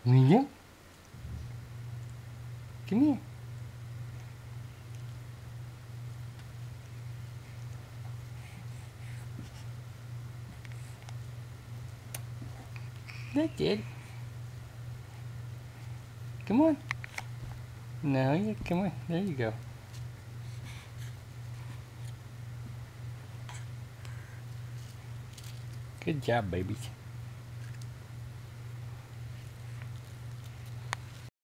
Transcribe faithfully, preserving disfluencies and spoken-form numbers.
William, come here. That's it. Come on. No, you come on. There you go. Good job, babies.